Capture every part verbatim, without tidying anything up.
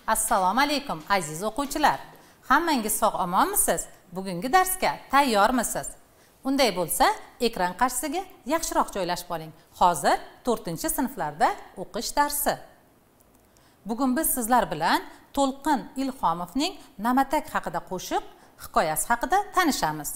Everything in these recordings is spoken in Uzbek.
Assalomu alaykum aziz o'quvchilar. Hammangiz sog' omonmisiz? Bugungi darsga tayyormisiz? Unday bo'lsa, ekran qarshisiga yaxshiroq joylashib oling. Hozir to'rtinchi sinflarda o'qish darsi. Bugun biz sizlar bilan To'lqin Ilhomovning Namatak haqida qo'shiq hikoyasi haqida tanishamiz.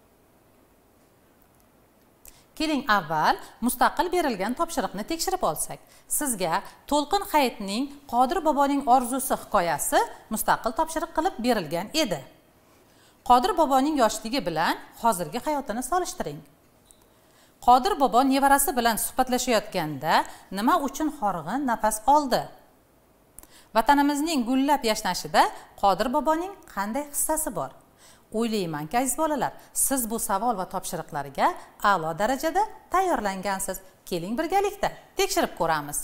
Keling avval mustaqil berilgan topshiriqni tekshirib olsak. Sizga To'lqin Hayitning Qodir boboning orzusi hikoyasi mustaqil topshiriq qilib berilgan edi. Qodir boboning yoshligi bilan hozirgi hayotini solishtiring. Qodir bobo nevarasi bilan suhbatlashayotganda nima uchun horg'in nafas oldi? Vatanimizning gullab yashnashida Qodir boboning qanday hissasi bor? O'ylaymanki aziz bolalar, siz bu savol va topshiriqlarga a'lo darajada tayyorlangansiz. Keling birgalikda tekshirib ko'ramiz.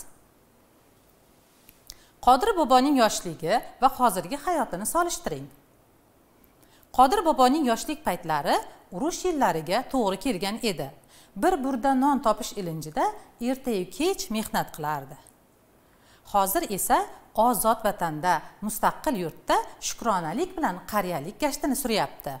Qodir boboning yoshligi va hozirgi hayotini solishtiring. Qodir boboning yoshlik paytlari urush yillariga to'g'ri kelgan edi. Bir burda non topish ilinjida ertayu kech mehnat qilardi. Hozir esa ozod vatanda, mustaqil yurtda shukronalik bilan qariyalik gashtini suryapti.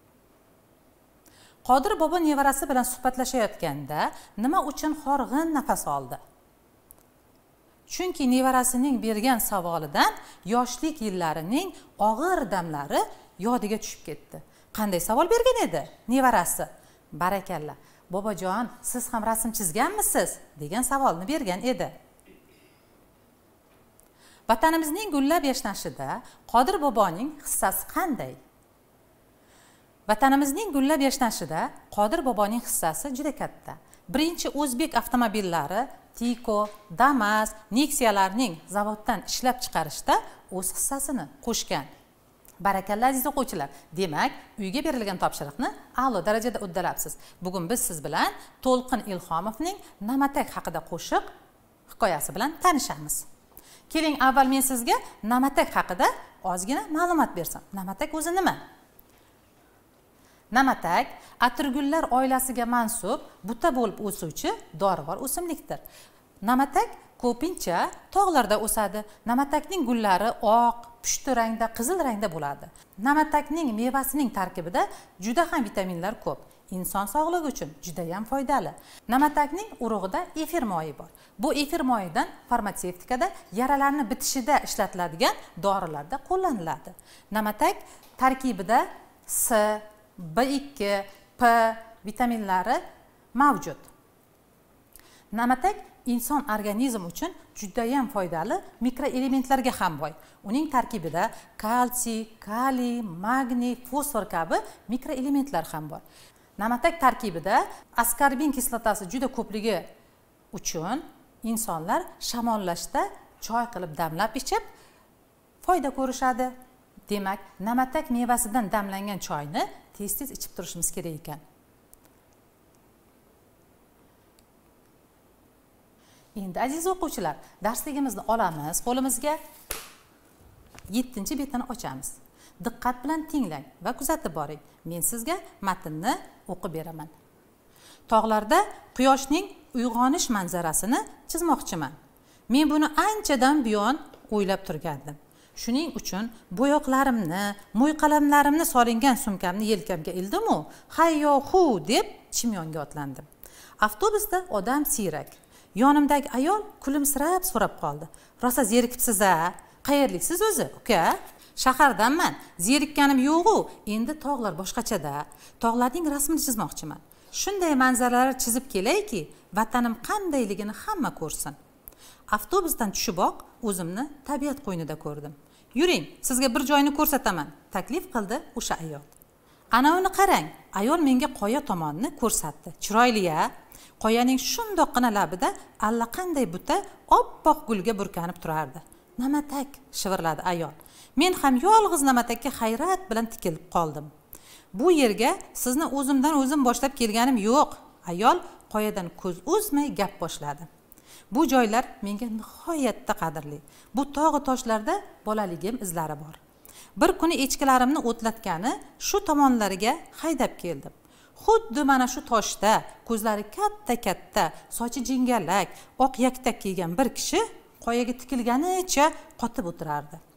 Qodir bobo nevarasi bilan suhbatlashayotganda nima uchun horg'in nafas oldi? Chunki nevarasining bergan savolidan yoshlik yillarining og'ir damlari yodiga tushib ketdi. Qanday savol bergan edi nevarasi? Barakalla. Bobojon, siz ham rasm chizganmisiz? degan savolni bergan edi. Vatanimizning gullab yashnashida Qodir boboning hissasi qanday? Vatanimizning gullab yashnashida Qodir boboning hissasi juda katta. Birinchi o'zbek avtomobillari Tiko, Damas, Nexialarning zavoddan ishlab chiqarishda o'z hissasini qo'shgan. Barakalla aziz o'quvchilar. Demak, uyga berilgan topshiriqni a'lo darajada uddalabsiz. Bugun biz siz bilan To'lqin Ilhomovning Namatak haqida qo'shiq hikoyasi bilan tanishamiz. Keling, avval men sizga Namatak haqida ozgina ma'lumot bersam. Namatak o'zi nima? Namatak atirgullar oilasiga mansub buta bo'lib o'suvchi dorivor o'simlikdir. Namatak ko'pincha tog'larda o'sadi. Namatakning gullari oq, pushti rangda, qizil rangda bo'ladi. Namatakning mevasining tarkibida juda ham vitaminlar ko'p. Inson sog'ligi uchun juda ham foydali. Namatakning urug'ida efir moyi bor. Bu efir moyidan farmatsevtikada yaralarni bitishida ishlatiladigan dorilarda qo'llaniladi. Namatak tarkibida S, B ikki, P vitaminlari mavjud. Namatak inson organizmi uchun juda ham foydali mikroelementlarga ham boy. Uning tarkibida kalsiy, kaliy, magniy, fosfor kabi mikroelementlar ham bor. Namatak tarkibida askarbin kislotasi juda ko'pligi uchun insonlar shamollashda choy qilib damlab ichib foyda ko'rishadi. Demak, namatak mevasidan damlangan choyni tez-tez ichib turishimiz kerak ekan. Endi aziz o'quvchilar, darsligimizni olamiz, qo'limizga yettinchi betini ochamiz. Diqqat bilan tinglang va kuzatib boring. Men sizga matnni o'qib beraman. Tog'larda quyoshning uyg'onish manzarasini chizmoqchiman. Men buni anchadan buyon o'ylab turgandim. Shuning uchun bo'yoqlarimni, mo'y qalamlarimni solingan sumkamni yelkamga ildim-u, hayyo-hu deb chimyonga otlandim. Avtobusda odam siyrak. Yonimdagi ayol kulimsirab so'rab qoldi. Rosa zerikibsiz-a? Qayerliksiz o'zi, uka? Shahardanman. Zerikkanim yo'q-u, endi tog'lar boshqachada. Tog'larning rasmini chizmoqchiman. Shunday manzaralar chizib kelayki, vatanim qandayligini hamma ko'rsin. Avtobusdan tushiboq o'zimni tabiat qo'ynida ko'rdim. Yuring, sizga bir joyni ko'rsataman, taklif qildi o'sha ayol. Ana uni qarang, ayol menga qoya tomonni ko'rsatdi. Chiroyli-a? Qoyaning shundoqqina labida allaqanday buta oppoq gulga burkanib turardi. Namatak, shivirladi ayol. Men ham yolg'iz namatakka hayrat bilan tikilib qoldim. Bu yerga sizni o'zimdan o'zim boshlab kelganim yo'q. Ayol qoyadan ko'z uzmay gap boshladi. Bu joylar menga nihoyatda qadrli. Bu tog' toshlarda bolaligim izlari bor. Bir kuni echkilarimni o'tlatgani shu tomonlariga haydab keldim. Xuddi mana shu toshda ko'zlari katta-katta, sochi jingalak, oq yaktak kiygan bir kishi qoyaga tikilganicha qotib o'tirardi.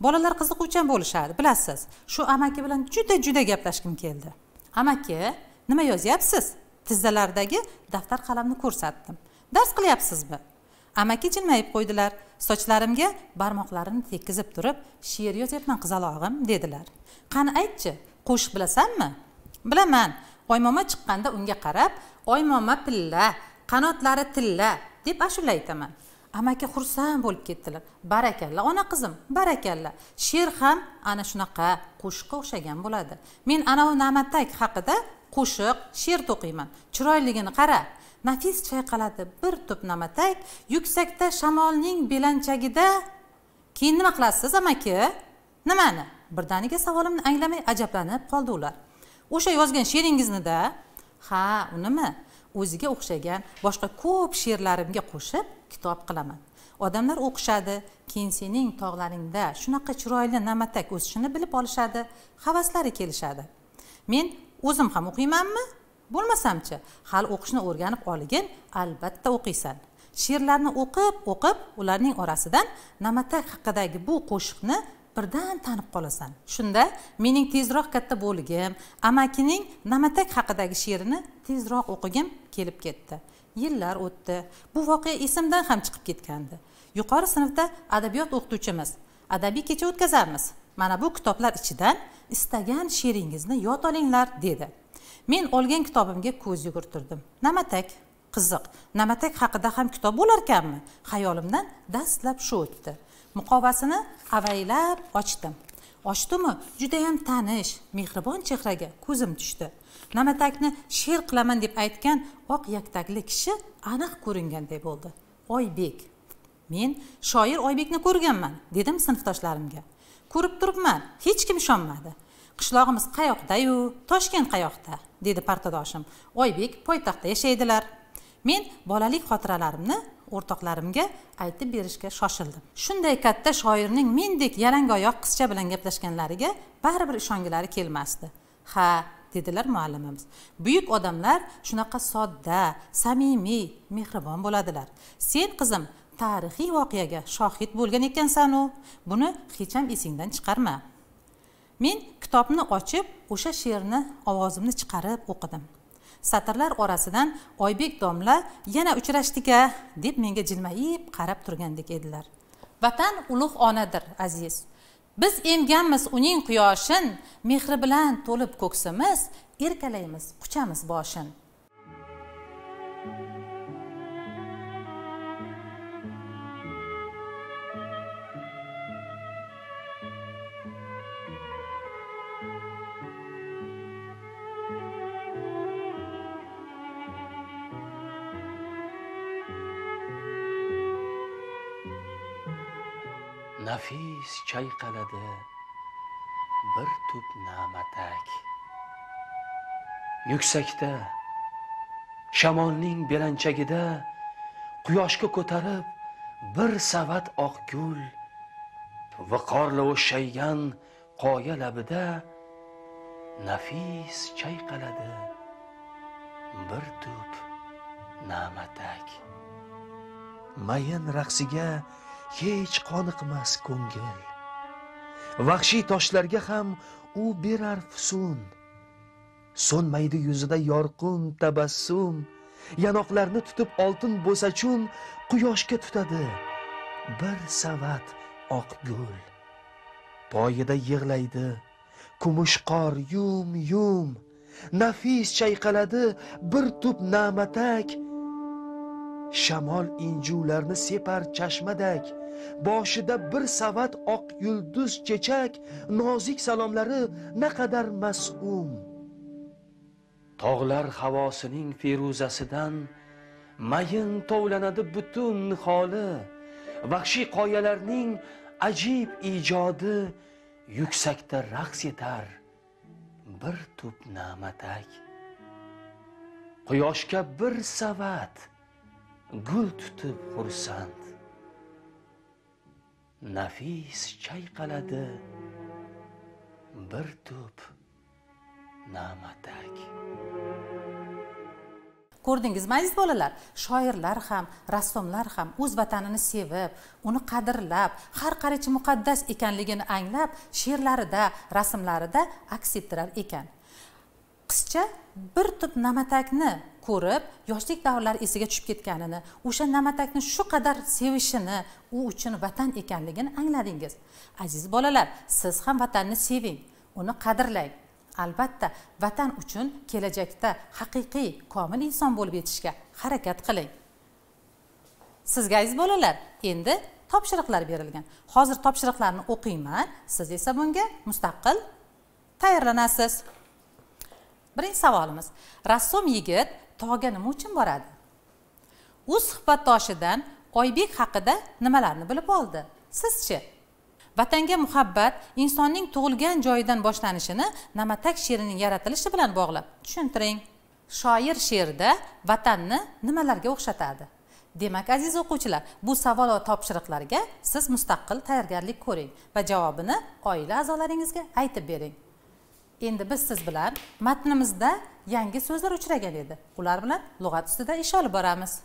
bolalar qiziquvchan bo'lishadi, bilasiz. Shu amaki bilan juda-juda gaplashkim keldi. Amaki, nima yozyapsiz? Tizzalardagi daftar qalamni ko'rsatdim. Dars qilyapsizmi? Amaki jilmayib qo'ydilar. Sochlarimga barmoqlarini tekkizib turib, she'r yozyapman qizalog'im dedilar. Qani aytchi, qo'shiq bilasanmi? Bilaman. Oymoma chiqqanda unga qarab, oymoma pilla, qanotlari tilla deb ashula aytaman. Amaki xursand bo'lib ketdilar. Barakalla ona qizim, barakalla. She'r ham ana shunaqa qo'shiqqa o'xshagan bo'ladi. Men ana u na'matak haqida qo'shiq, she'r to'qiyman. Chiroyligini qara. Nafis chayqaladi bir tup na'matak yuksakda shamolning belanchagida. Keyin nima qilasiz amaki? Nimani? Birdaniga savolimni anglamay ajablanib qoldi ular. O'sha yozgan she'ringizni-da, ha, unimi? O'ziga o'xshagan boshqa ko'p she'rlarimga qo'shib kitob qilaman. Odamlar o'qishadi, keyin sening tog'laringda shunaqa chiroyli na'matak o'sishini bilib olishadi, havaslari kelishadi. Men o'zim ham o'qiymanmi? Bo'lmasamchi, hali o'qishni o'rganib olgin, albatta o'qiysan. She'rlarni o'qib, o'qib, ularning orasidan na'matak haqidagi bu qo'shiqni birdan tanib qolasan. Shunda mening tezroq katta bo'lgim, amakining na'matak haqidagi she'rini tezroq o'qigim kelib ketdi. Yillar o'tdi. Bu voqea esimdan ham chiqib ketgandi. Yuqori sinfda adabiyot o'qituvchimiz adabiy kecha o'tkazamiz. Mana bu kitoblar ichidan istagan she'ringizni yod olinglar dedi. Men olgan kitobimga ko'z yugurtirdim. Na'matak, qiziq. Na'matak haqida ham kitob bo'lar ekanmi? Xayolimdan dastlab shu o'tdi. Muqovasini avaylab ochdim. Ochdimi, juda ham tanish, mehribon chehraga ko'zim tushdi. Na'matakni she'r qilaman deb aytgan oq yaktakli kishi aniq ko'ringanday bo'ldi. Oybek. Men shoir Oybekni ko'rganman, dedim sinfdoshlarimga. Ko'rib turibman, hech kim ishonmadi. Qishlog'imiz qayoqda-yu, Toshkent qayoqda, dedi partadoshim. Oybek poytaxtda yashaydilar. Men bolalik xotiralarimni o'rtoqlarimga aytib berishga shoshildim. Shunday katta shoirning mendek yalangoyoq qizcha bilan gaplashganlariga baribir ishongilari kelmasdi. Ha, dedilar muallimimiz. Buyuk odamlar shunaqa sodda, samimiy, mehribon bo'ladilar. Sen qizim tarixiy voqeaga shohid bo'lgan ekansan-u, buni hech ham esingdan chiqarma. Men kitobni ochib, o'sha she'rni ovozimni chiqarib o'qidim. Satrlar orasidan Oybek domla yana uchrashdik-a deb menga jilmayib qarab turgandek edilar. Vatan ulug' onadir, aziz. Biz emganmiz uning quyoshin, mehri bilan to'lib ko'ksimiz, erkalaymiz, quchamiz boshin. Nafis chayqaladi bir tup na'matak. Yuksakda shamolning belanchagida quyoshga ko'tarib bir savat oq gul, viqorla o'shaygan qoya labida nafis chayqaladi bir tup na'matak. Mayin raqsiga hech qoniqmas ko'ngil. Vahshiy toshlarga ham u berar fusun. So'nmaydi yuzida yorqin tabassum, yanoqlarni tutib oltin bo'sachun quyoshga tutadi bir savat oq gul. Poyida yig'laydi kumush qor yum yum, nafis chayqaladi bir tup na'matak. Shamol injularni separ chashmadak, boshida bir savat oq yulduz chechak, nozik salomlari naqadar mas'um. Tog'lar havosining feruzasidan mayin tovlanadi butun holi, vahshiy qoyalarning ajib ijodi yuksakda raqs etar bir tup na'matak. Quyoshga bir savat gul tutib xursand, nafis chayqaladi bir tup na'matak. Ko'rdingizmi aziz bolalar? Shoirlar ham, rassomlar ham o'z vatanini sevib, uni qadrlab, har qarichi muqaddas ekanligini anglab, she'rlarida, rasmlarida aks ettirar ekan. Qizcha bir tup namatakni ko'rib, yoshlik davrlari esiga tushib ketganini, o'sha namatakni shu qadar sevishini, u uchun vatan ekanligini angladingiz. Aziz bolalar, siz ham vatanni seving, uni qadrlang. Albatta, vatan uchun kelajakda haqiqiy, komil inson bo'lib yetishga harakat qiling. Sizga aziz bolalar, endi topshiriqlar berilgan. Hozir topshiriqlarni o'qiyman, siz esa bunga mustaqil tayyorlanasiz. Birinchi savolimiz. Rassom yigit tog'ga nima uchun boradi? U suhbatdoshidan Oybek haqida nimalarni bilib oldi? Sizchi? Vatanga muhabbat insonning tug'ilgan joyidan boshlanishini Namatak she'rining yaratilishi bilan bog'lab tushuntiring. Shoir she'rida vatanni nimalarga o'xshatadi? Demak, aziz o'quvchilar, bu savol va topshiriqlarga siz mustaqil tayyorgarlik ko'ring va javobini oila a'zolaringizga aytib bering. Endi biz siz bilan matnimizda yangi so'zlar uchragan edi. Ular bilan lug'at ustida ish olib boramiz.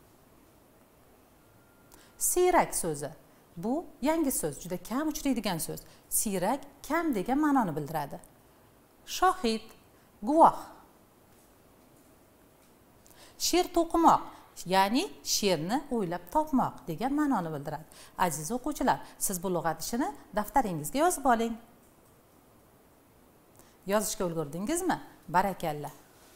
Siyrak so'zi. Bu yangi so'z, juda kam uchraydigan so'z. Siyrak kam degan ma'noni bildiradi. Shohid, guvoh. She'r to'qimoq, ya'ni she'rni o'ylab topmoq degan ma'noni bildiradi. Aziz o'quvchilar, siz bu lug'at ishini daftaringizga yozib oling. Yozishga ulgurdingizmi? Barakalla.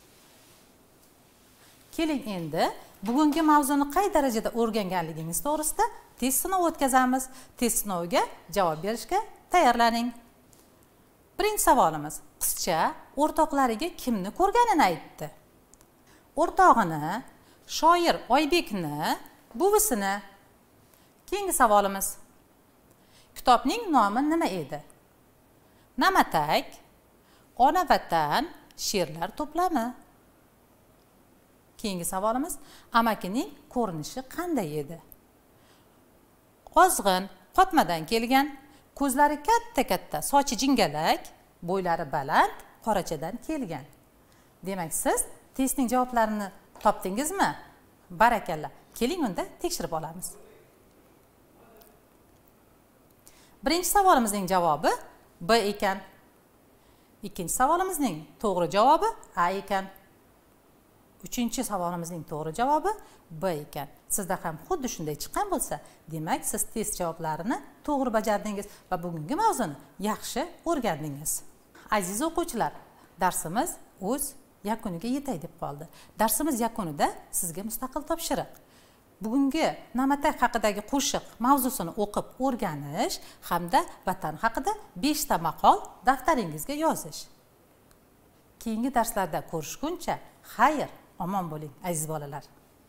Keling endi bugungi mavzuni qay darajada o'rganganligingiz to'g'risida test sinovi o'tkazamiz. Test sinoviga javob berishga tayyorlaning. Birinchi savolimiz. Qizcha o'rtoqlariga kimni ko'rganini aytdi? O'rtog'ini, shoir Oybekni, buvisini. Keyingi savolimiz. Kitobning nomi nima edi? Namatak, Ona vatan, she'rlar to'plami. Keyingi savolimiz. Amakining ko'rinishi qanday edi? Ozg'in, qotmadan kelgan, ko'zlari katta-katta, sochi jingalak, bo'ylari baland, qorachadan kelgan. Demak, siz testning javoblarini topdingizmi? Barakalla. Keling unda tekshirib olamiz. Birinchi savolimizning javobi B ekan. Ikkinchi savolimizning to'g'ri javobi A ekan. Uchinchi savolimizning to'g'ri javobi B ekan. Sizda ham xuddi shunday chiqqan bo'lsa, demak siz test javoblarini to'g'ri bajardingiz va bugungi mavzuni yaxshi o'rgandingiz. Aziz o'quvchilar, darsimiz o'z yakuniga yetay deb qoldi. Darsimiz yakunida sizga mustaqil topshiriq. Bugungi Namatak haqidagi qo'shiq mavzusini o'qib o'rganish hamda vatan haqida besh ta maqol daftaringizga yozish. Keyingi darslarda ko'rishguncha xayr, omon bo'ling aziz bolalar.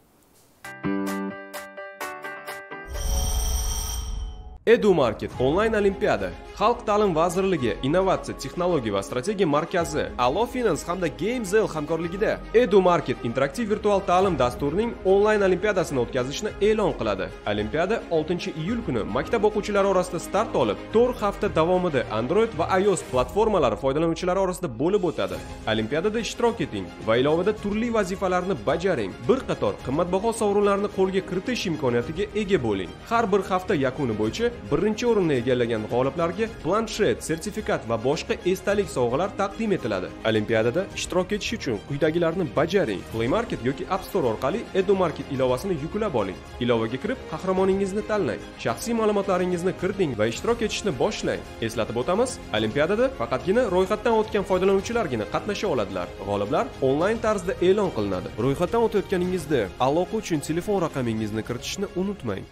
EduMarket onlayn olimpiada, Xalq ta'lim vazirligi, Innovatsiya, texnologiya va strategiya markazi, Alo Finance hamda GameZell hamkorligida EduMarket interaktiv virtual ta'lim dasturining onlayn olimpiadasini o'tkazishni e'lon qiladi. Olimpiada oltinchi iyul kuni maktab o'quvchilari orasida start olib, to'rt hafta davomida Android va iOS platformalari foydalanuvchilari orasida bo'lib o'tadi. Olimpiadada ishtirok eting va ilovada turli vazifalarni bajaring. Bir qator qimmatbaho sovrinlarni qo'lga kiritish imkoniyatiga ega bo'ling. Har bir hafta yakuni bo'yicha birinchi o'rinni egallagan g'oliblarga planshet, sertifikat va boshqa esdalik sovg'alar taqdim etiladi. Olimpiadada ishtirok etish uchun quyidagilarni bajaring. Play Market yoki App Store orqali EduMarket ilovasini yuklab oling. Ilovaga kirib, qahramoningizni tanlang. Shaxsiy ma'lumotlaringizni kiriting va ishtirok etishni boshlang. Eslatib o'tamiz, olimpiadada faqatgina ro'yxatdan o'tgan foydalanuvchilargina qatnasha oladilar. G'oliblar onlayn tarzda e'lon qilinadi. Ro'yxatdan o'tayotganingizda aloqa uchun telefon raqamingizni kiritishni unutmang.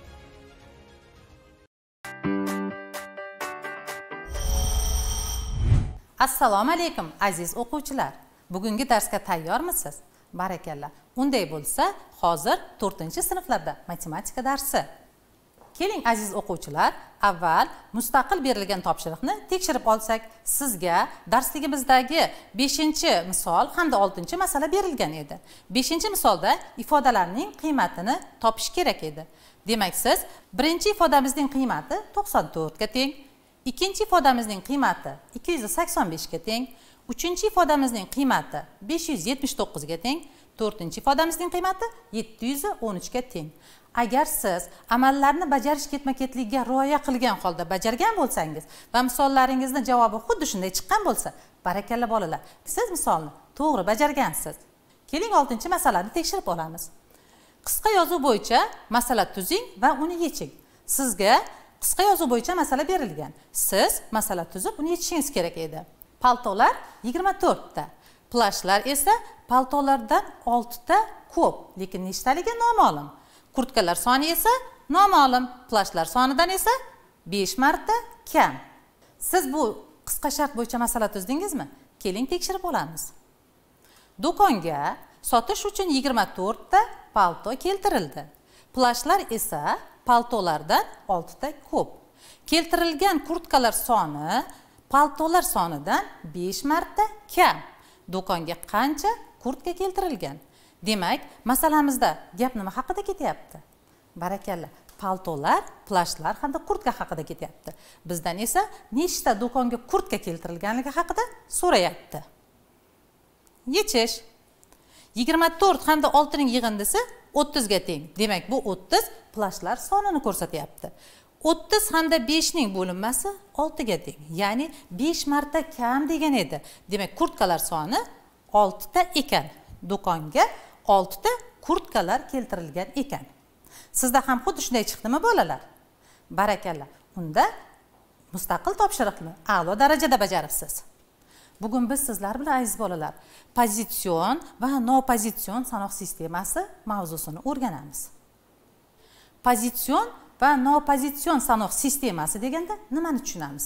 Assalomu alaykum aziz o'quvchilar. Bugungi darsga tayyormisiz? Barakalla. Unday bo'lsa, hozir to'rtinchi sinflarda matematika darsi. Keling aziz o'quvchilar, avval mustaqil berilgan topshiriqni tekshirib olsak. Sizga darsligimizdagi beshinchi misol hamda oltinchi masala berilgan edi. beshinchi misolda ifodalarning qiymatini topish kerak edi. Demak, siz birinchi ifodamizning qiymati to'qson to'rt ga teng, ikkinchi ifodamizning qiymati ikki yuz sakson besh ga teng, uchinchi ifodamizning qiymati besh yuz yetmish to'qqiz ga teng, to'rtinchi ifodamizning qiymati yetti yuz o'n uch ga teng. Agar siz amallarni bajarish ketma-ketligiga rioya qilgan holda bajargan bo'lsangiz va misollaringizning javobi xuddi shunday chiqqan bo'lsa, barakalla bolalar. Siz misolni to'g'ri bajargansiz. Keling oltinchi masalani tekshirib olamiz. Qisqa yozuv bo'yicha masala tuzing va uni yeching. Sizga qisqa yozuv bo'yicha masala berilgan. Siz masala tuzib, uni yechishingiz kerak edi. Paltolar yigirma to'rt ta. Plashlar esa paltolardan olti ta ko'p, lekin nechtaligi noma'lum. Kurtkalar soni esa noma'lum, plashlar sonidan esa besh marta kam. Siz bu qisqa shart bo'yicha masala tuzdingizmi? Keling tekshirib olamiz. Do'konga sotish uchun yigirma to'rt ta palto keltirildi. Plashlar esa paltolardan olti ta ko'p. Keltirilgan kurtkalar soni paltolar sonidan besh marta kam. Do'konga qancha kurtka keltirilgan? Demak, masalamizda gap nima haqida ketyapti? Barakalla, paltolar, plashlar hamda kurtka haqida ketyapti. Bizdan esa nechta do'konga kurtka keltirilganligi haqida so'rayapti. Yechish. yigirma to'rt hamda olti ning yig'indisi o'ttiz ga teng. Demak, bu o'ttiz plashlar sonini ko'rsatyapti. o'ttiz hamda besh ning bo'linmasi olti ga teng. Ya'ni besh marta kam degan edi. Demak, kurtkalar soni olti ta ekan. Do'konga olti ta kurtkalar keltirilgan ekan. Sizda ham xuddi shunday chiqdimi bolalar? Barakalla. Unda mustaqil topshiriqni a'lo darajada bajaribsiz. Bugun biz sizlar bilan aziz bolalar, pozitsion va nopozitsion sanoq sistemasi mavzusini o'rganamiz. Pozitsion va nopozitsion sanoq sistemasi deganda nimani tushunamiz?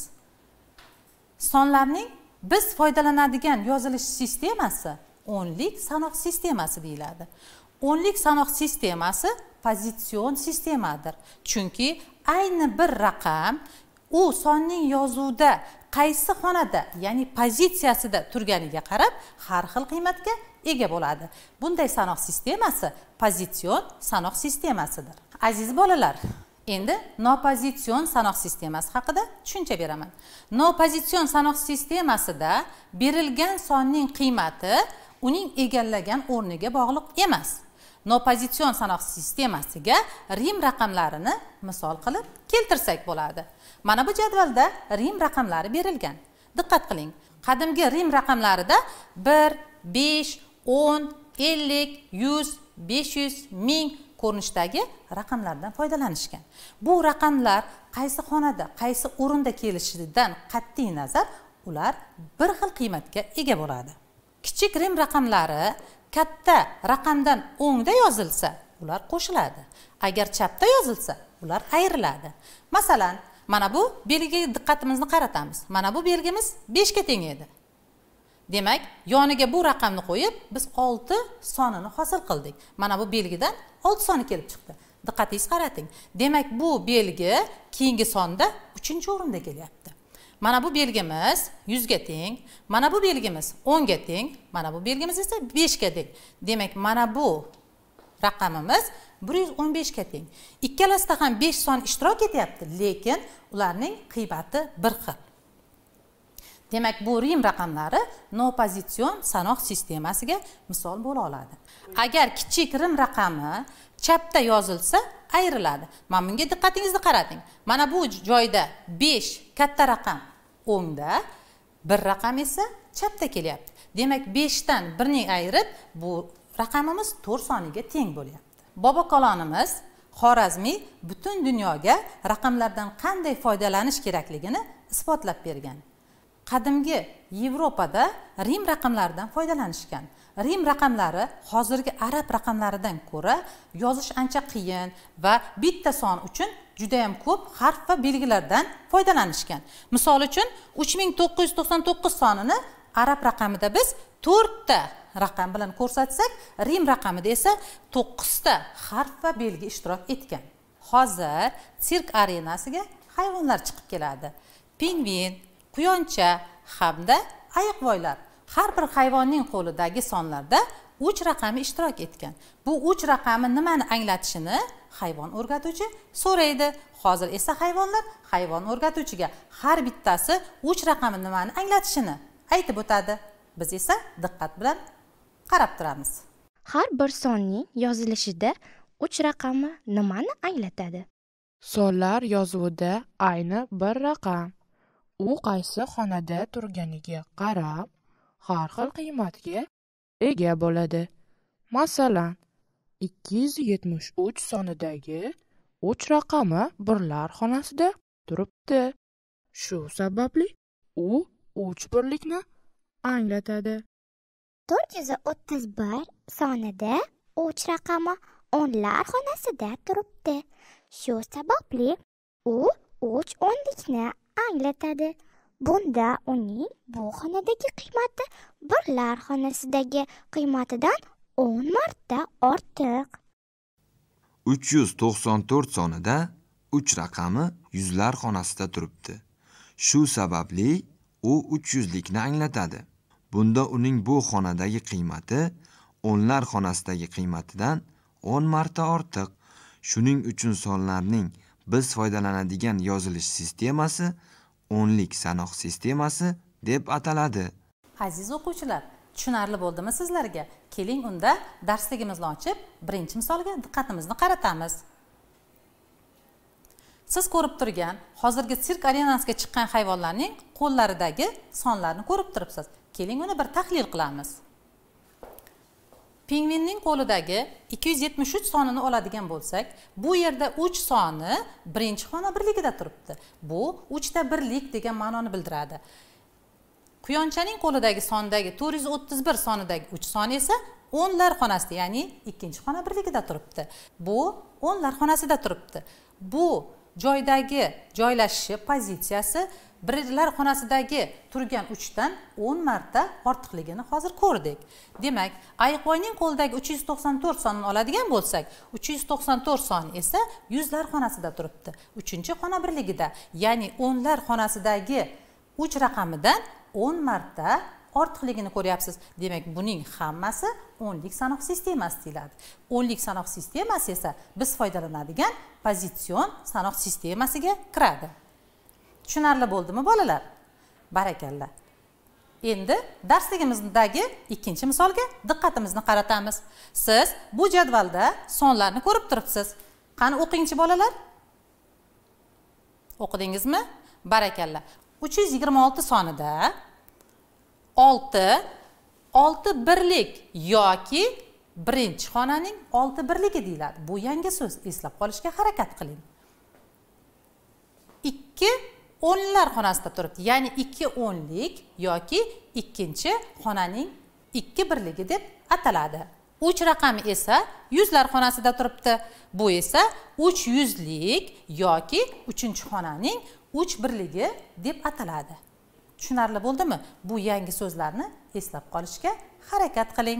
Sonlarning biz foydalanadigan yozilish sistemasi o'nlik sanoq sistemasi deyiladi. O'nlik sanoq sistemasi pozitsion sistemadir. Chunki ayni bir raqam u sonning yozuvda qaysi xonada, ya'ni pozitsiyasida turganiga qarab har xil qiymatga ega bo'ladi. Bunday sanoq sistemasi pozitsion sanoq sistemasidir. Aziz bolalar, endi nopozitsion sanoq sistemasi haqida tushuncha beraman. Nopozitsion sanoq sistemasida berilgan sonning qiymati uning egallagan o'rniga bog'liq emas. Nopozitsion sanoq sistemasiga Rim raqamlarini misol qilib keltirsak bo'ladi. Mana bu jadvalda Rim raqamlari berilgan. Diqqat qiling. Qadimgi Rim raqamlarida bir, besh, o'n, ellik, yuz, besh yuz, ming ko'rinishdagi raqamlardan foydalanishgan. Bu raqamlar qaysi xonada, qaysi o'rinda kelishidan qat'iy nazar ular bir xil qiymatga ega bo'ladi. Kichik Rim raqamlari katta raqamdan o'ngda yozilsa, ular qo'shiladi. Agar chapda yozilsa, ular ayriladi. Masalan, mana bu belgiga diqqatimizni qaratamiz. Mana bu belgimiz besh ga teng edi. Demak, yoniga bu raqamni qo'yib, biz olti sonini hosil qildik. Mana bu belgidan olti soni kelib chiqdi. Diqqatingizni qarating. Demak, bu belgi keyingi sonda uchinchi o'rinda kelyapti. Mana bu belgimiz yuz ga teng, mana bu belgimiz o'n ga teng, mana bu belgimiz esa besh ga teng. Demak, mana bu raqamimiz bir yuz o'n besh ga teng. Ikkalasida ham besh son ishtirok etyapti, lekin ularning qiymati bir xil. Demak, bu Rim raqamlari nopozitsion sanoq sistemasiga misol bo'la oladi. Agar kichik Rim raqami chapda yozilsa, ayriladi. Mana bunga diqqatingizni qarating. Mana bu joyda besh katta raqam o'ngda, bir raqam esa chapda kelyapti. Demak, besh dan bir ni ayirib, bu raqamimiz to'rt soniga teng bo'lyapti. Bobokalonimiz Xorazmiy butun dunyoga raqamlardan qanday foydalanish kerakligini isbotlab bergan. Qadimgi Yevropada Rim raqamlaridan foydalanishgan. Rim raqamlari hozirgi arab raqamlaridan ko'ra yozish ancha qiyin va bitta son uchun juda ham ko'p harf va belgilardan foydalanishgan. Misol uchun uch ming to'qqiz yuz to'qson to'qqiz sonini arab raqamida biz to'rt ta raqam bilan ko'rsatsak, Rim raqamida esa to'qqiz ta harf va belgi ishtirok etgan. Hozir sirk arenasiga hayvonlar chiqib keladi. Pingvin, quyoncha hamda ayiqvoylar. Har bir hayvonning qo'lidagi sonlarda uch raqami ishtirok etgan. Bu uch raqami nimani anglatishini hayvon o'rgatuvchi so'raydi. Hozir esa hayvonlar hayvon o'rgatuvchiga har bittasi uch raqami nimani anglatishini aytib o'tadi. Biz esa diqqat bilan qarab turamiz. Har bir sonning yozilishida uch raqami nimani anglatadi? Sonlar yozuvida ayni bir raqam. U qaysi xonada turganiga qarab, har xil qiymatga ega bo'ladi. Masalan, ikki yuz yetmish uch sonidagi uch raqami birlar xonasida turibdi. Shu sababli u uch birlikni anglatadi. to'rt yuz o'ttiz bir sonida uch raqami o'nlar xonasida turibdi. Shu sababli u uch o'nlikni anglatadi. Bunda uning bu xonadagi qiymati birlar xonasidagi qiymatidan o'n marta ortiq. uch yuz to'qson to'rt sonida uch raqami yuzlar xonasida turibdi. Shu sababli u uch yuzlikni anglatadi. Bunda uning bu xonadagi qiymati o'nlar xonasidagi qiymatidan o'n marta ortiq. Shuning uchun sonlarning biz foydalanadigan yozilish sistemasi o'nlik sanoq sistemasi deb ataladi. Aziz o'quvchilar, tushunarli bo'ldimi sizlarga? Keling unda darsligimizni ochib, birinchi misolga diqqatimizni qaratamiz. Siz ko'rib turgan hozirgi sirk arenasiga chiqqan hayvonlarning qo'llaridagi sonlarni ko'rib turibsiz. Keling uni bir tahlil qilamiz. Pingvinning qo'lidagi ikki yuz yetmish uch sonini oladigan bo'lsak, bu yerda uch soni birinchi xona birligida turibdi. Bu uch ta birlik degan ma'noni bildiradi. Quyonchaning qo'lidagi sondagi to'rt yuz o'ttiz bir sonidagi uch son esa o'nlar xonasida, ya'ni ikkinchi xona birligida turibdi. Bu o'nlar xonasida turibdi. Bu joydagi joylashishi, pozitsiyasi birlar xonasidagi turgan uch dan o'n marta ortiqligini hozir ko'rdik. Demak, ayiqvoyning qo'lidagi uch yuz to'qson to'rt sonini oladigan bo'lsak, uch yuz to'qson to'rt son esa yuzlar xonasida turibdi. uchinchi xona birligida, ya'ni o'nlar xonasidagi uch raqamidan o'n marta ortiqligini ko'ryapsiz. Demak, buning hammasi o'nlik sanoq sistemasi deyiladi. O'nlik sanoq sistemasi esa biz foydalanadigan pozitsion sanoq sistemasiga kiradi. Tushunarli bo'ldimi bolalar? Barakalla. Endi darsligimizdagi ikkinchi misolga diqqatimizni qaratamiz. Siz bu jadvalda sonlarni ko'rib turibsiz. Qani o'qingchi bolalar? O'qidingizmi? Barakalla. uch yuz yigirma olti sonida olti olti birlik yoki birinchi xonaning olti birligi deyiladi. Bu yangi so'z, eslab qolishga harakat qiling. ikki o'nlar xonasida turibdi, ya'ni ikki o'nlik yoki ikkinchi xonaning ikki birligi deb ataladi. uch raqami esa yuzlar xonasida turibdi. Bu esa uch yuzlik yoki uchinchi xonaning uch birligi deb ataladi. Tushunarli bo'ldimi? Bu yangi so'zlarni eslab qolishga harakat qiling.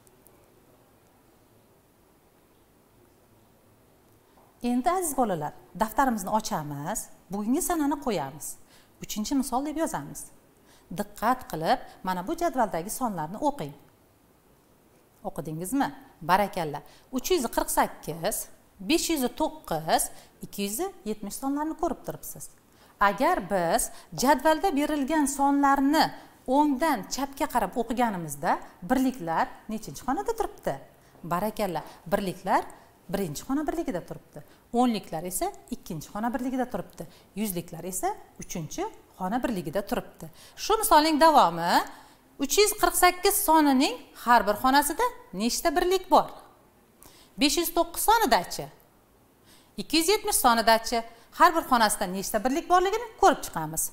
Endi aziz bolalar, daftarimizni ochamiz, bugungi sanani qo'yamiz. uchinchi misol deb yozamiz. Diqqat qilib, mana bu jadvaldagi sonlarni o'qing. O'qidingizmi? Barakalla. uch yuz qirq sakkiz, besh yuz to'qqiz, ikki yuz yetmish sonlarni ko'rib turibsiz. Agar biz jadvalda berilgan sonlarni o'ngdan chapga qarab o'qiganimizda, birliklar nechinchi xonada turibdi? Barakalla. Birliklar birinchi xona birligida turibdi. O'nliklar esa ikkinchi xona birligida turibdi. Yuzliklar esa uchinchi xona birligida turibdi. Shu misolning davomi uch yuz qirq sakkiz sonining har bir xonasida nechta birlik bor? besh yuz to'qqiz sonidachi? ikki yuz yetmish sonidachi? Har bir xonasida nechta birlik borligini ko'rib chiqamiz.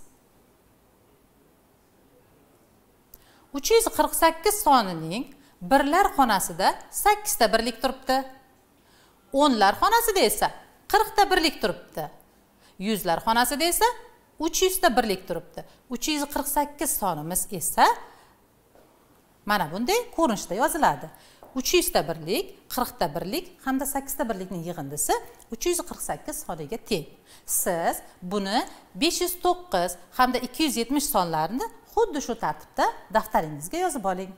uch yuz qirq sakkiz sonining birlar xonasida sakkiz ta birlik turibdi. o'nlar xonasida esa qirq ta birlik turibdi. Yuzlar xonasida esa uch yuz ta birlik turibdi. uch yuz qirq sakkiz sonimiz esa mana bunday ko'rinishda yoziladi. uch yuz ta birlik, qirq ta birlik hamda sakkiz ta birlikning yig'indisi uch yuz qirq sakkiz soniga teng. Siz buni besh yuz to'qqiz hamda ikki yuz yetmish sonlarini xuddi shu tartibda daftaringizga yozib oling.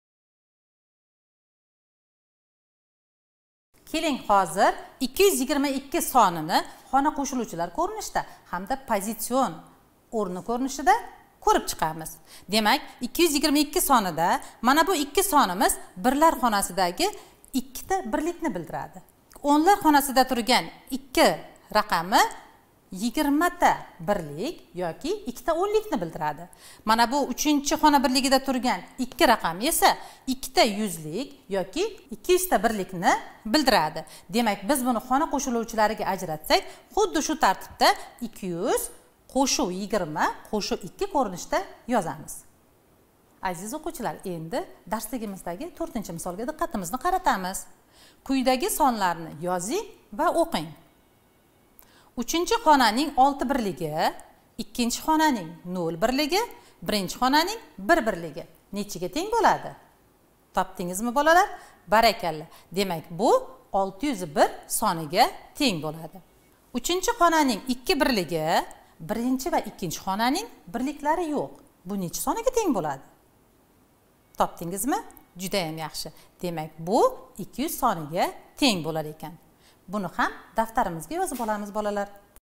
Keling, hozir ikki yuz yigirma ikki sonini xona qo'shiluvchilar ko'rinishda hamda pozitsion o'rni ko'rinishida ko'rib chiqamiz. Demak, ikki yuz yigirma ikki sonida mana bu ikki sonimiz birlar xonasidagi ikkita birlikni bildiradi. O'nlar xonasida turgan ikki raqami yigirma ta birlik yoki ikkita o'nlikni bildiradi. Mana bu uchinchi xona birligida turgan ikki raqam esa ikkita yuzlik yoki ikki yuz ta birlikni bildiradi. Demak, biz buni xona qo'shiluvchilariga ajratsak, xuddi shu tartibda ikki yuz qo'shuv yigirma qo'shuv ikki ko'rinishda yozamiz. Aziz o'quvchilar, endi darsligimizdagi to'rtinchi misolga diqqatimizni qaratamiz. Quyidagi sonlarni yozing va o'qing. uchinchi xonaning olti birligi, ikkinchi xonaning nol birligi, birinchi xonaning bir birligi nechiga teng bo'ladi? Topdingizmi bolalar? Barakalla. Demak, bu olti yuz bir soniga teng bo'ladi. uchinchi xonaning ikki birligi, birinchi va ikkinchi xonaning birliklari yo'q. Bu necha soniga teng bo'ladi? Topdingizmi? Juda ham yaxshi. Demak, bu ikki yuz soniga teng bo'lar ekan. Buni ham daftarimizga yozib olamiz bolalar.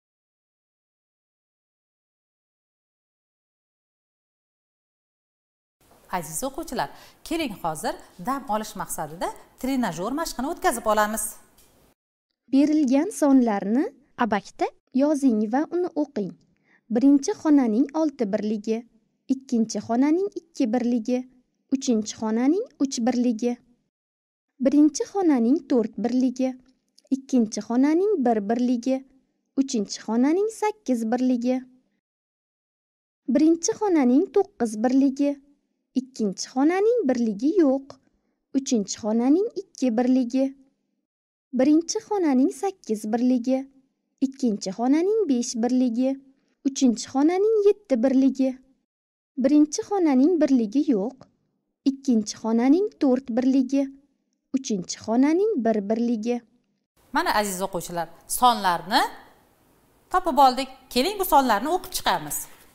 Aziz o'quvchilar, keling hozir dam olish maqsadida trenajyor mashqini o'tkazib olamiz. Berilgan sonlarni abakda yozing va uni o'qing. Birinchi xonaning olti birligi, ikkinchi xonaning ikki birligi, uchinchi xonaning uch birligi, birinchi xonaning to'rt birligi, ikkinchi xonaning bir birligi, uchinchi xonaning sakkiz birligi, birinchi xonaning to'qqiz birligi, ikkinchi xonaning birligi yo'q, uchinchi xonaning ikki birligi, birinchi xonaning sakkiz birligi, ikkinchi xonaning besh birligi, uchinchi xonaning yetti birligi, birinchi xonaning birligi yo'q, ikkinchi xonaning to'rt birligi, uchinchi xonaning bir birligi. Mana aziz o'quvchilar, sonlarni topib oldik. Keling bu sonlarni o'qib chiqamiz.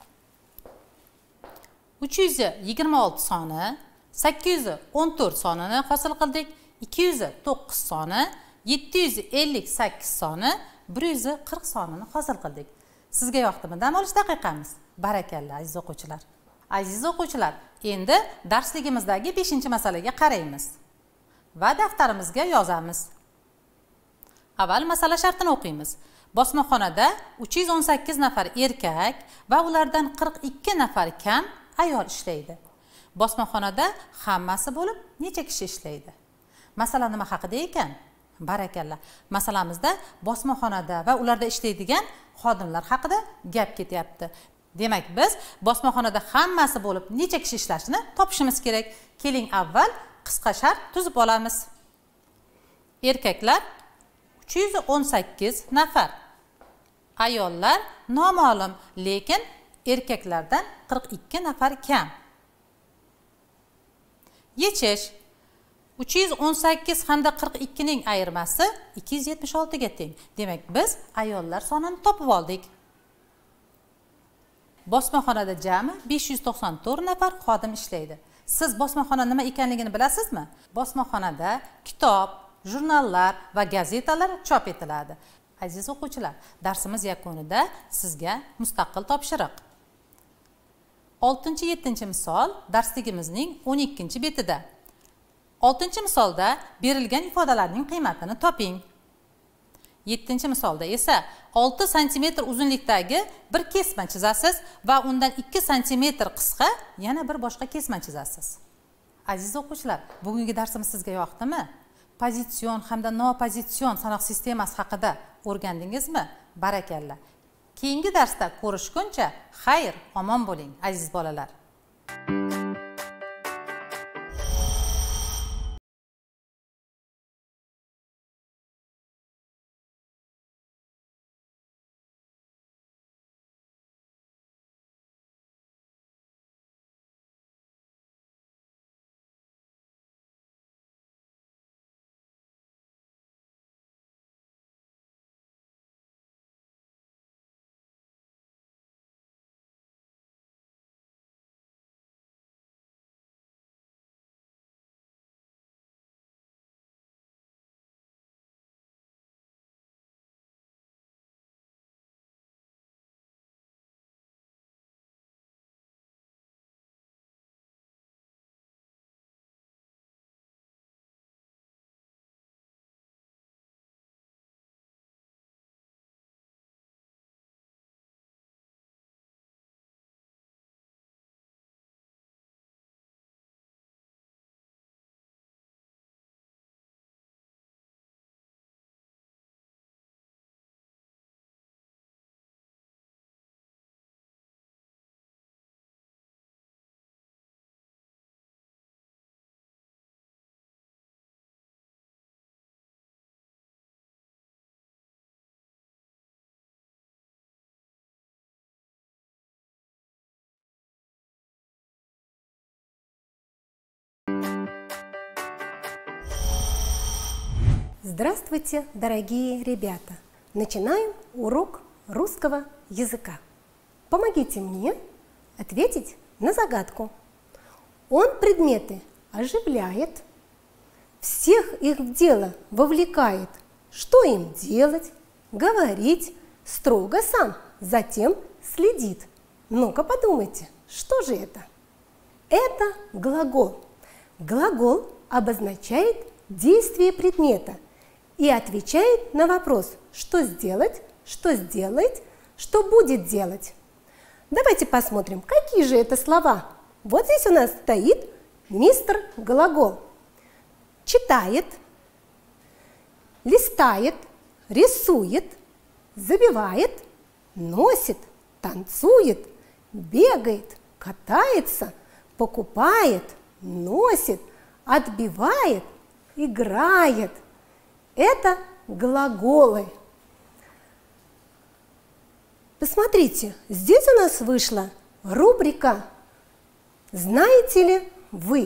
uch yuz yigirma olti soni, sakkiz yuz o'n to'rt sonini hosil qildik. ikki yuz to'qqiz soni, yetti yuz ellik sakkiz soni, bir yuz qirq sonini hosil qildik. Sizga yoqdimi dam olish daqiqamiz? Barakalla aziz o'quvchilar. Aziz o'quvchilar, endi darsligimizdagi beshinchi masalaga qaraymiz va daftarimizga yozamiz. Avval masala shartini o'qiymiz. Bosmaxonada uch yuz o'n sakkiz nafar erkak va ulardan qirq ikki nafar kam ayol ishlaydi. Bosmaxonada hammasi bo'lib necha kishi ishlaydi? Masala nima haqida ekan? Barakalla. Masalamizda bosmaxonada va ularda ishlaydigan xodimlar haqida gap ketyapti. Demak, biz bosmaxonada hammasi bo'lib necha kishi ishlashini topishimiz kerak. Keling avval qisqa shart tuzib olamiz. Erkaklar uch yuz o'n sakkiz nafar. Ayollar noma'lum, lekin erkaklardan qirq ikki nafar kam. Yechish. uch yuz o'n sakkiz hamda qirq ikki ning ayirmasi ikki yuz yetmish olti ga teng. Demak, biz ayollar sonini topib oldik. Bosmaxonada jami besh yuz to'qson to'rt nafar xodim ishlaydi. Siz bosmaxona nima ekanligini bilasizmi? Bosmaxonada kitob, jurnallar va gazetalar chop etiladi. Aziz o'quvchilar, darsimiz yakunida sizga mustaqil topshiriq. oltinchi yettinchi misol darsligimizning o'n ikkinchi betida. oltinchi misolda berilgan ifodalarning qiymatini toping. yettinchi misolda esa olti santimetr uzunlikdagi bir kesma chizasiz va undan ikki santimetr qisqa yana bir boshqa kesma chizasiz. Aziz o'quvchilar, bugungi darsimiz sizga yoqdimi? Pozitsion hamda nopozitsion sanoq sistemasi haqida o'rgandingizmi? Barakalla. Keyingi darsda ko'rishguncha xayr, omon bo'ling aziz bolalar. Здравствуйте, дорогие ребята! Начинаем урок русского языка. Помогите мне ответить на загадку. Он предметы оживляет, всех их в дело вовлекает. Что им делать, говорить, строго сам затем следит. Ну-ка подумайте, что же это? Это глагол. Глагол обозначает действие предмета и отвечает на вопрос, что сделать, что сделает, что будет делать. Давайте посмотрим, какие же это слова. Вот здесь у нас стоит мистер Глагол. Читает, листает, рисует, забивает, носит, танцует, бегает, катается, покупает, носит, отбивает, играет. Это глаголы. Посмотрите, здесь у нас вышла рубрика «Знаете ли вы?».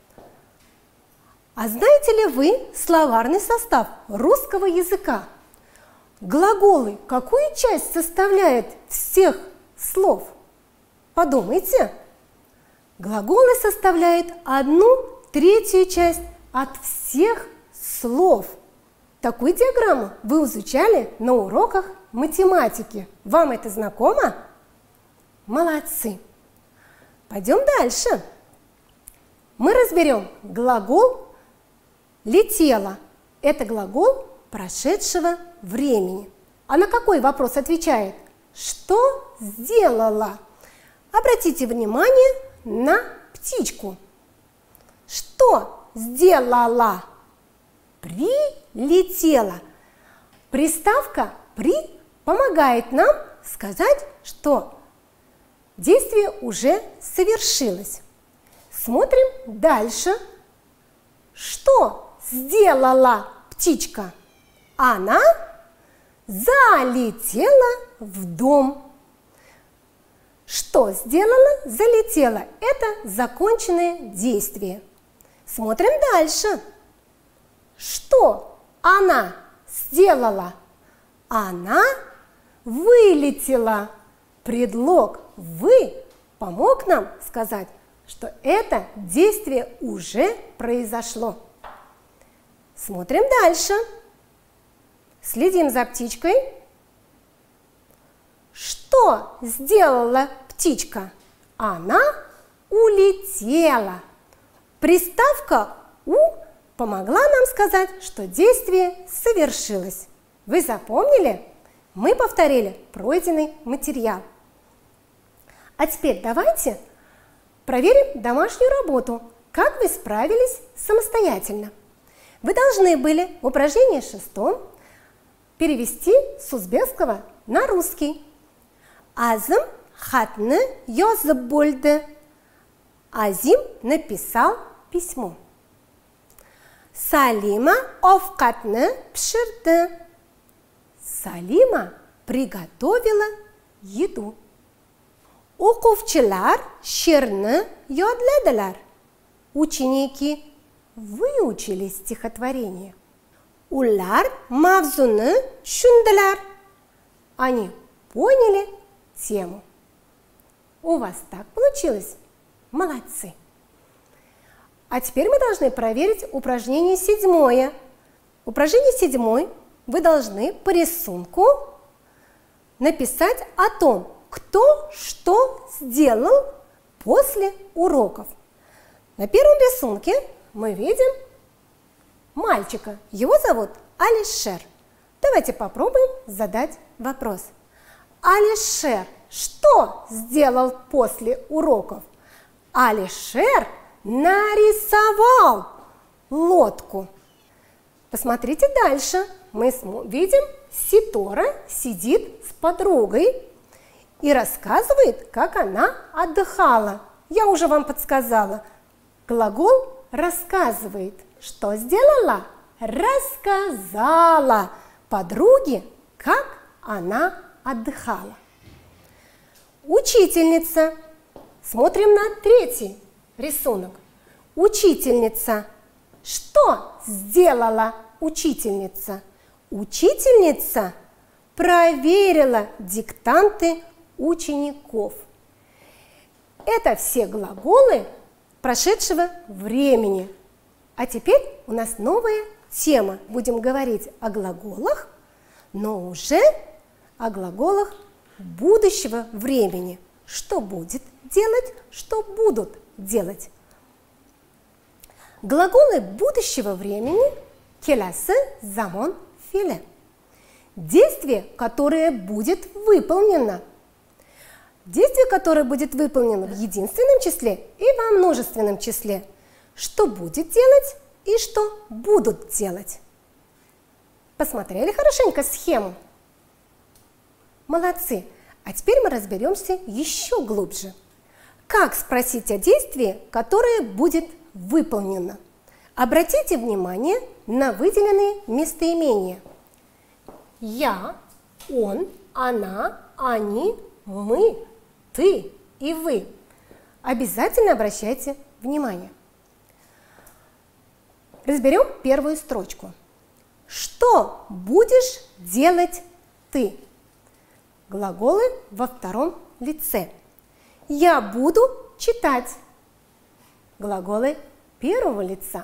А знаете ли вы словарный состав русского языка? Глаголы какую часть составляют всех слов? Подумайте. Глаголы составляют одну третью часть от всех слов. Такую диаграмму вы изучали на уроках математики. Вам это знакомо? Молодцы! Пойдем дальше. Мы разберем глагол «летела». Это глагол прошедшего времени. А на какой вопрос отвечает? Что сделала? Обратите внимание на птичку. Что сделала? Прилетела. Приставка «при» помогает нам сказать, что действие уже совершилось. Смотрим дальше. Что сделала птичка? Она залетела в дом. Что сделала? Залетела. Это законченное действие. Смотрим дальше. Что она сделала? Она вылетела. Предлог «вы» помог нам сказать, что это действие уже произошло. Смотрим дальше. Следим за птичкой. Что сделала птичка? Она улетела. Приставка «у» помогла нам сказать, что действие совершилось. Вы запомнили? Мы повторили пройденный материал. А теперь давайте проверим домашнюю работу, как вы справились самостоятельно. Вы должны были в упражнении шестом перевести с узбекского на русский. Азим хатны язып болды. Азим написал письмо. Салима овкатны пширды. Салима приготовила еду. O'quvchilar she'rni yodladilar. Ученики выучили стихотворение. Ular mavzuni tushundilar. Они поняли тему. У вас так получилось? Молодцы! А теперь мы должны проверить упражнение седьмое. Упражнение седьмое вы должны по рисунку написать о том, кто что сделал после уроков. На первом рисунке мы видим мальчика. Его зовут Алишер. Давайте попробуем задать вопрос. Алишер что сделал после уроков? Алишер нарисовал лодку. Посмотрите дальше. Мы видим, Ситора сидит с подругой и рассказывает, как она отдыхала. Я уже вам подсказала. Глагол рассказывает. Что сделала? Рассказала подруге, как она отдыхала. Учительница. Смотрим на третий рисунок. Учительница что сделала учительница. Учительница проверила диктанты учеников. Это все глаголы прошедшего времени. А теперь у нас новая тема. Будем говорить о глаголах, но уже о глаголах будущего времени. Что будет делать, что будут делать. Глаголы будущего времени келесі заман филі. Действие, которое будет выполнено. Действие, которое будет выполнено в единственном числе и во множественном числе. Что будет делать и что будут делать. Посмотрели хорошенько схему? Молодцы! А теперь мы разберемся еще глубже. Как спросить о действии, которое будет выполнено? Обратите внимание на выделенные местоимения. Я, он, она, они, мы, ты и вы. Обязательно обращайте внимание. Разберем первую строчку. Что будешь делать ты? Глаголы во втором лице. Я буду читать. Глаголы первого лица.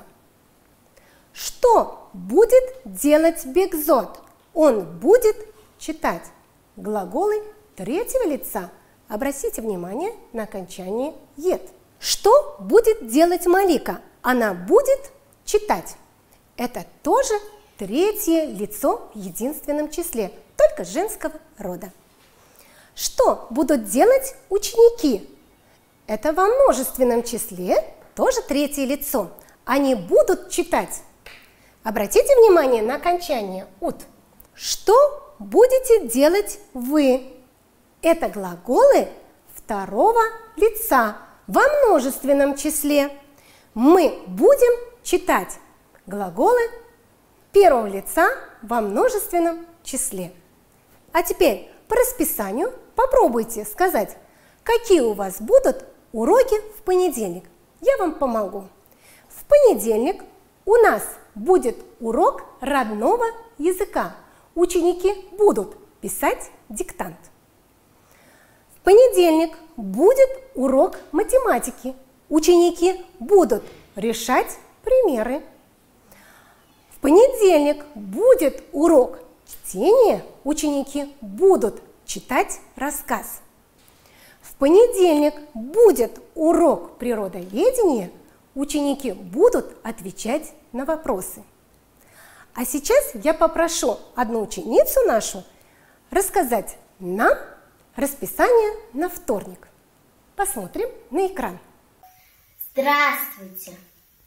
Что будет делать Бекзот? Он будет читать. Глаголы третьего лица. Обратите внимание на окончание ед. Что будет делать Малика? Она будет читать. Это тоже третье лицо в единственном числе, только женского рода. Что будут делать ученики? Это во множественном числе, тоже третье лицо. Они будут читать. Обратите внимание на окончание «ут». Что будете делать вы? Это глаголы второго лица во множественном числе. Мы будем читать. Глаголы первого лица во множественном числе. А теперь по расписанию попробуйте сказать, какие у вас будут уроки в понедельник. Я вам помогу. В понедельник у нас будет урок родного языка. Ученики будут писать диктант. В понедельник будет урок математики. Ученики будут решать примеры. В понедельник будет урок чтения. Ученики будут читать рассказ. В понедельник будет урок природоведения. Ученики будут отвечать на вопросы. А сейчас я попрошу одну ученицу нашу рассказать нам расписание на вторник. Посмотрим на экран. Здравствуйте!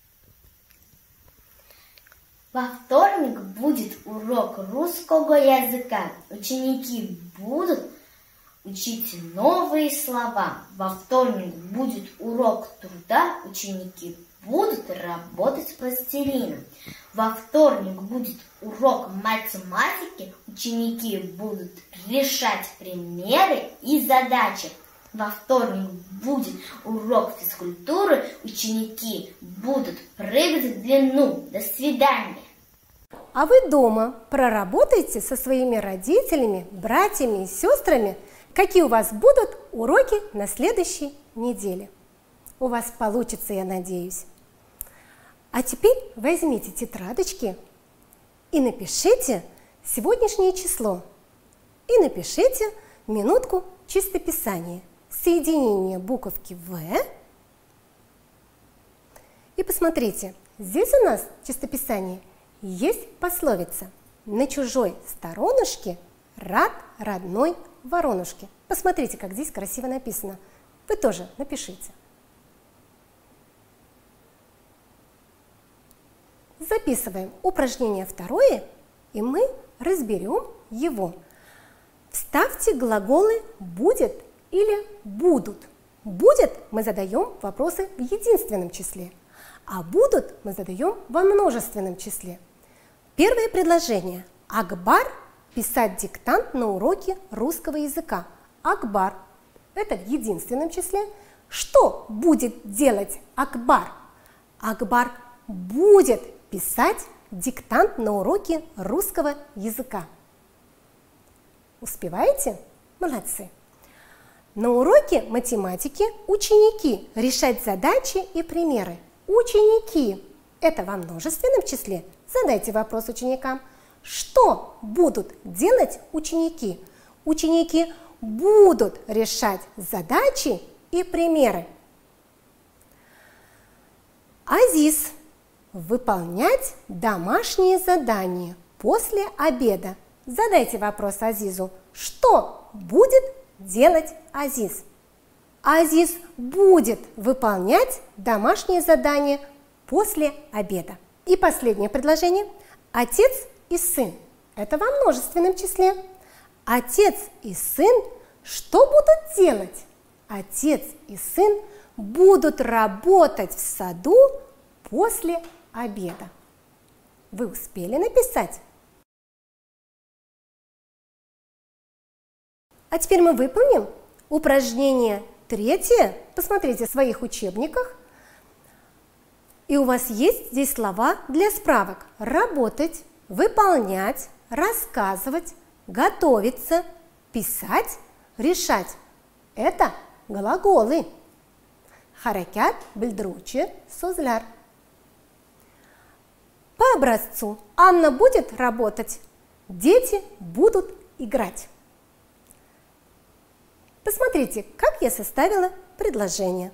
Во вторник будет урок русского языка. Ученики будут учить новые слова. Во вторник будет урок труда. Ученики будут работать с пластилином. Во вторник будет урок математики. Ученики будут решать примеры и задачи. Во вторник будет урок физкультуры. Ученики будут прыгать в длину. До свидания. А вы дома проработайте со своими родителями, братьями и сестрами, какие у вас будут уроки на следующей неделе. У вас получится, я надеюсь. А теперь возьмите тетрадочки и напишите сегодняшнее число. И напишите минутку чистописания. Соединение буковки В. И посмотрите, здесь у нас в чистописании есть пословица: на чужой сторонушке рад родной воронушке. Посмотрите, как здесь красиво написано. Вы тоже напишите. Записываем упражнение второе, и мы разберем его. Вставьте глаголы «будет» или «будут». «Будет» мы задаем вопросы в единственном числе, а «будут» мы задаем во множественном числе. Первое предложение. Акбар писать диктант на уроке русского языка. Акбар – это в единственном числе. Что будет делать Акбар? Акбар будет писать диктант на уроке русского языка. Успеваете? Молодцы! На уроке математики ученики решать задачи и примеры. Ученики – это во множественном числе. Задайте вопрос ученикам. Что будут делать ученики? Ученики будут решать задачи и примеры. Азиз – выполнять домашние задания после обеда. Задайте вопрос Азизу. Что будет делать Азиз? Азиз будет выполнять домашние задания после обеда. И последнее предложение. Отец и сын. Это во множественном числе. Отец и сын что будут делать? Отец и сын будут работать в саду после обеда. Вы успели написать? А теперь мы выполним упражнение третье. Посмотрите в своих учебниках. И у вас есть здесь слова для справок. Работать, выполнять, рассказывать, готовиться, писать, решать. Это глаголы. Харакят bildiruvchi so'zlar. По образцу Анна будет работать, дети будут играть. Посмотрите, как я составила предложение.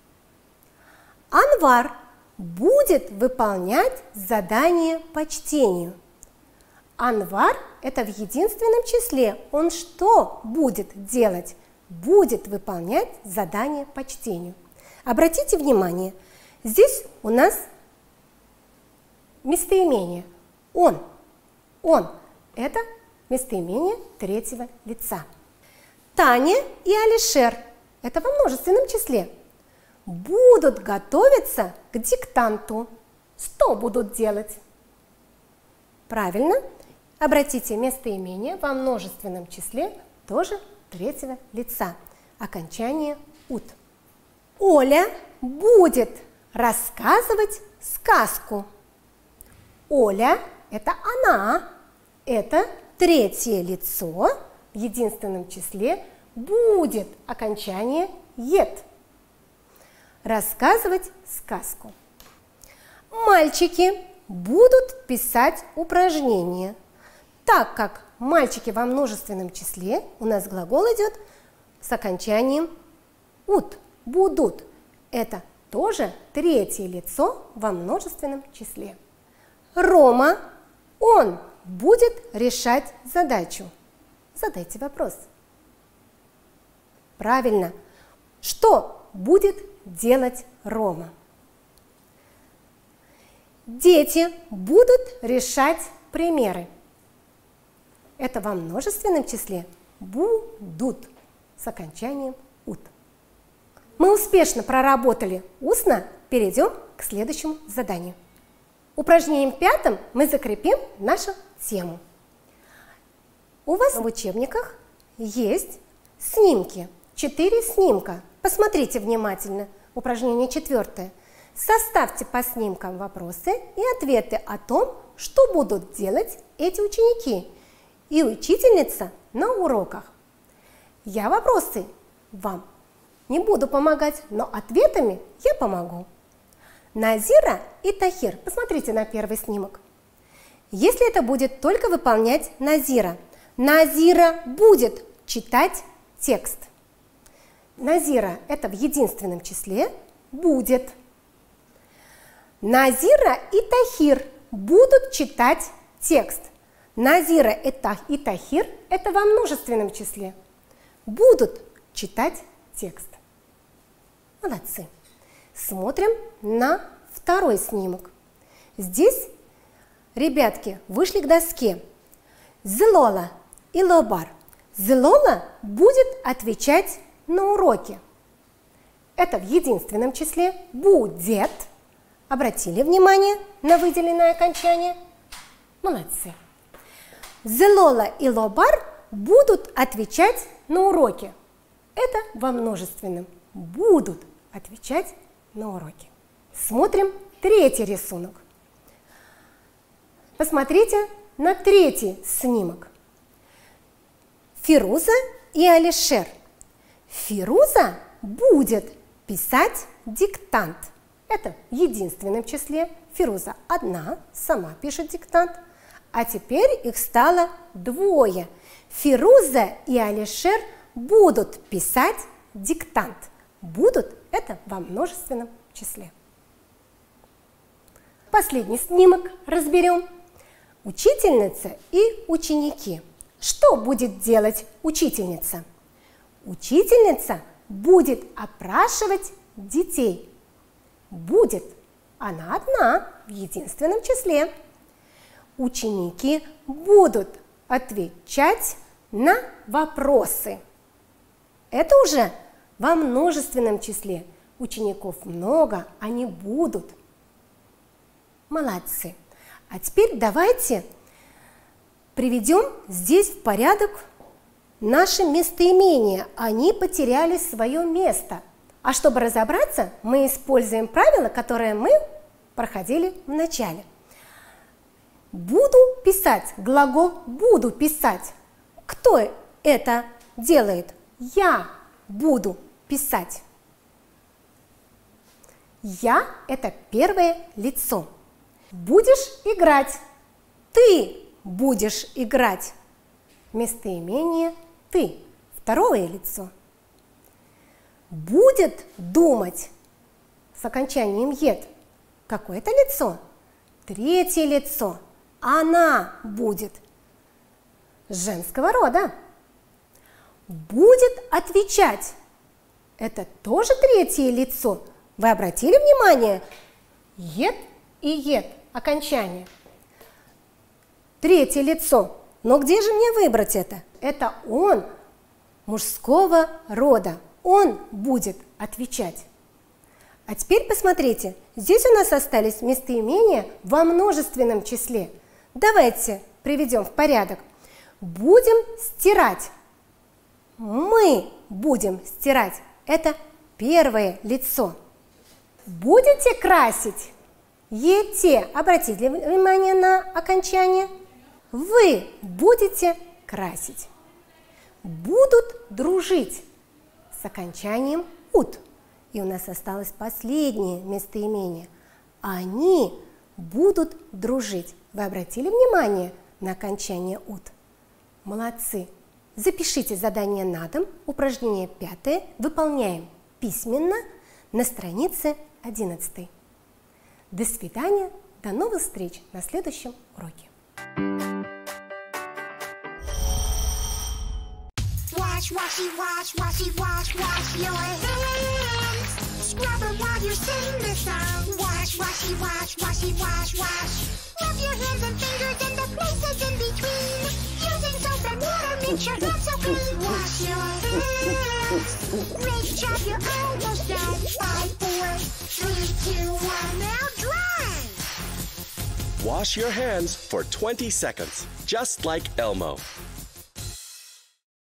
Анвар будет выполнять задание по чтению. Анвар – это в единственном числе. Он что будет делать? Будет выполнять задание по чтению. Обратите внимание, здесь у нас местоимение. Он. Он – это местоимение третьего лица. Таня и Алишер – это во множественном числе. Будут готовиться к диктанту. Что будут делать? Правильно. Обратите местоимение во множественном числе тоже третьего лица. Окончание «ут». Оля будет рассказывать сказку. Оля – это она. Это третье лицо. В единственном числе будет окончание «ет». Рассказывать сказку. Мальчики будут писать упражнения. Так как мальчики во множественном числе, у нас глагол идет с окончанием «ут», «будут». Это тоже третье лицо во множественном числе. Рома, он будет решать задачу. Задайте вопрос. Правильно. Что будет делать Рома? Дети будут решать примеры. Это во множественном числе будут с окончанием «ут». Мы успешно проработали устно. Перейдем к следующему заданию. Упражнением пятым мы закрепим нашу тему. У вас в учебниках есть снимки. Четыре снимка. Посмотрите внимательно. Упражнение четвертое. Составьте по снимкам вопросы и ответы о том, что будут делать эти ученики и учительница на уроках. Я вопросы вам не буду помогать, но ответами я помогу. Назира и Тахир. Посмотрите на первый снимок. Если это будет только выполнять Назира, Назира будет читать текст. Назира – это в единственном числе будет. Назира и Тахир будут читать текст. Назира и Тахир – это во множественном числе. Будут читать текст. Молодцы. Смотрим на второй снимок. Здесь ребятки вышли к доске. Зелола и Лобар. Зелола будет отвечать на уроке. Это в единственном числе будет. Обратили внимание на выделенное окончание? Молодцы. Зелола и Лобар будут отвечать на уроке. Это во множественном. Будут отвечать на уроке. Смотрим третий рисунок. посмотрите на третий снимок. Фируза и Алишер. Фируза будет писать диктант. Это в единственном числе. Фируза одна, сама пишет диктант. А теперь их стало двое. Фируза и Алишер будут писать диктант. Будут – это во множественном числе. Последний снимок разберем. Учительница и ученики. Что будет делать учительница? Учительница будет опрашивать детей. Будет. Она одна, в единственном числе. Ученики будут отвечать на вопросы. Это уже во множественном числе. Учеников много, они будут. Молодцы. А теперь давайте приведем здесь в порядок наши местоимения. Они потеряли свое место. А чтобы разобраться, мы используем правило, которое мы проходили в начале. Буду писать. Глагол буду писать. Кто это делает? Я буду писать. Я – это первое лицо. Будешь играть. Ты будешь играть. Местоимение ты. Второе лицо. Будет думать с окончанием ед. Какое-то лицо. Третье лицо. Она будет. Женского рода. Будет отвечать. Это тоже третье лицо. Вы обратили внимание? Ед и ед. Окончание. Третье лицо. Но где же мне выбрать это? Это он мужского рода. Он будет отвечать. А теперь посмотрите. Здесь у нас остались местоимения во множественном числе. Давайте приведем в порядок. Будем стирать. Мы будем стирать. Это первое лицо. Будете красить. Ете. Обратите внимание на окончание. Вы будете красить. Будут дружить с окончанием ут. И у нас осталось последнее местоимение. Они будут дружить. Вы обратили внимание на окончание ут? Молодцы. Запишите задание на дом. Упражнение пятое. Выполняем письменно на странице одиннадцатой. До свидания. До новых встреч на следующем уроке. Wash, washy, wash, washy, wash, wash your hands. Scrub them while you sing the song. Wash, washy, wash, washy, wash, wash. Rub your hands and fingers and the places in between. Using soap and water makes your hands so clean. Wash your hands. Great job, you're almost done. Five, four, three, two, one, now dry. Wash your hands for twenty seconds, just like Elmo.